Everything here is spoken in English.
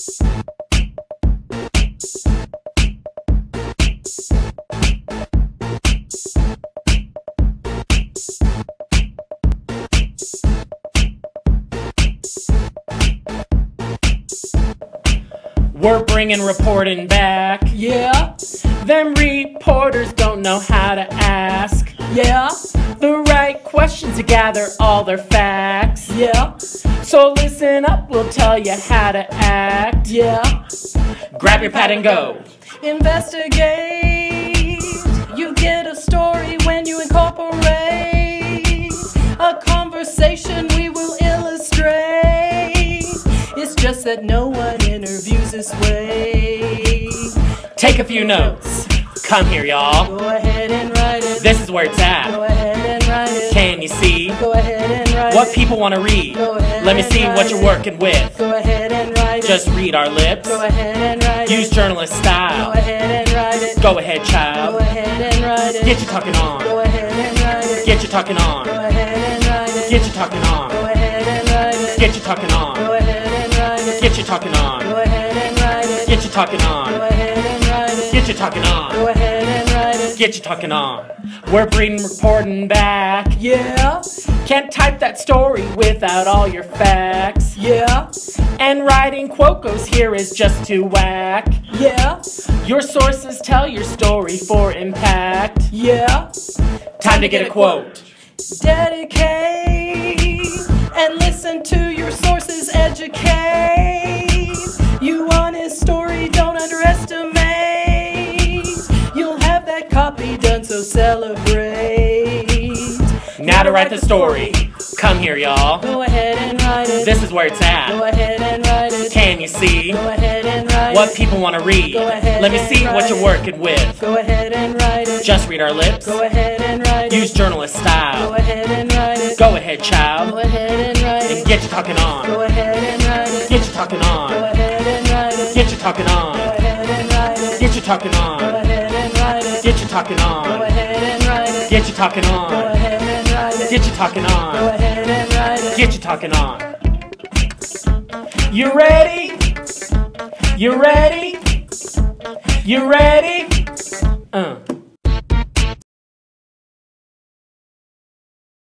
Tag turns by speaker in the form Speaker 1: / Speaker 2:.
Speaker 1: We're bringing reporting back.
Speaker 2: Yeah,
Speaker 1: Them reporters don't know how to ask
Speaker 2: yeah,
Speaker 1: the right questions to gather all their facts.
Speaker 2: yeah,
Speaker 1: So listen up, we'll tell you how to act.
Speaker 2: yeah.
Speaker 1: Grab your pad and go.
Speaker 2: Investigate. You get a story when you incorporate a conversation we will illustrate. It's just that no one interviews this way.
Speaker 1: Take a few notes. Come here, y'all.
Speaker 2: Go ahead and write it.
Speaker 1: This is where it's
Speaker 2: Go
Speaker 1: at.
Speaker 2: ahead and write it.
Speaker 1: Can you see
Speaker 2: Go ahead and write
Speaker 1: what
Speaker 2: it.
Speaker 1: people want to read?
Speaker 2: Go ahead
Speaker 1: Let me
Speaker 2: and
Speaker 1: see
Speaker 2: write
Speaker 1: what you're
Speaker 2: it.
Speaker 1: working with.
Speaker 2: Go ahead and write
Speaker 1: Just
Speaker 2: it.
Speaker 1: read our lips.
Speaker 2: Go ahead and write
Speaker 1: Use
Speaker 2: it.
Speaker 1: journalist
Speaker 2: Go
Speaker 1: style.
Speaker 2: ahead and write it.
Speaker 1: Go ahead,
Speaker 2: Go
Speaker 1: child.
Speaker 2: ahead and write it.
Speaker 1: Get you talking
Speaker 2: Go
Speaker 1: on.
Speaker 2: ahead and write it.
Speaker 1: Get you talking
Speaker 2: Go
Speaker 1: on.
Speaker 2: ahead and write it.
Speaker 1: Get you talking
Speaker 2: Go
Speaker 1: on.
Speaker 2: ahead and write it.
Speaker 1: Get you talking
Speaker 2: Go
Speaker 1: on.
Speaker 2: ahead and write it.
Speaker 1: Get you talking
Speaker 2: Go
Speaker 1: on.
Speaker 2: ahead and write it.
Speaker 1: Get you talking
Speaker 2: Go
Speaker 1: on.
Speaker 2: ahead and write it.
Speaker 1: Get you talking
Speaker 2: Go
Speaker 1: on.
Speaker 2: ahead and write it.
Speaker 1: Get you talking on. We're bringing reporting back.
Speaker 2: Yeah,
Speaker 1: Can't type that story without all your facts.
Speaker 2: yeah,
Speaker 1: And writing quote goes here is just too whack.
Speaker 2: yeah,
Speaker 1: Your sources tell your story for impact.
Speaker 2: yeah.
Speaker 1: Time to get a quote.
Speaker 2: Dedicate and listen to your sources, educate. You want his story, don't underestimate. You'll have that copy done, so celebrate.
Speaker 1: Now to write the story. Come here, y'all.
Speaker 2: Go ahead and write it.
Speaker 1: This is where it's
Speaker 2: Go
Speaker 1: at.
Speaker 2: ahead and write it.
Speaker 1: Can you see
Speaker 2: Go ahead and write
Speaker 1: what
Speaker 2: it.
Speaker 1: people want to read?
Speaker 2: Go ahead
Speaker 1: Let me
Speaker 2: and
Speaker 1: see what
Speaker 2: write
Speaker 1: you're
Speaker 2: it.
Speaker 1: working with.
Speaker 2: Go ahead and write it.
Speaker 1: Just read our lips.
Speaker 2: Go ahead and write
Speaker 1: Use
Speaker 2: it.
Speaker 1: journalist
Speaker 2: Go
Speaker 1: style.
Speaker 2: ahead and write it.
Speaker 1: Go ahead,
Speaker 2: Go
Speaker 1: child.
Speaker 2: ahead and write
Speaker 1: And
Speaker 2: it.
Speaker 1: get you talking
Speaker 2: Go
Speaker 1: on.
Speaker 2: ahead and write it.
Speaker 1: Get you talking
Speaker 2: Go
Speaker 1: on.
Speaker 2: ahead and write it.
Speaker 1: Get you talking
Speaker 2: Go
Speaker 1: on.
Speaker 2: ahead and write it.
Speaker 1: Get you talking
Speaker 2: Go
Speaker 1: on.
Speaker 2: ahead and write it.
Speaker 1: Get you talking
Speaker 2: Go
Speaker 1: on.
Speaker 2: ahead and write it.
Speaker 1: Get you talking
Speaker 2: Go
Speaker 1: on.
Speaker 2: ahead and write it.
Speaker 1: Get you talking
Speaker 2: Go
Speaker 1: on.
Speaker 2: ahead and write it.
Speaker 1: Get you talking on. You ready? You ready? You ready?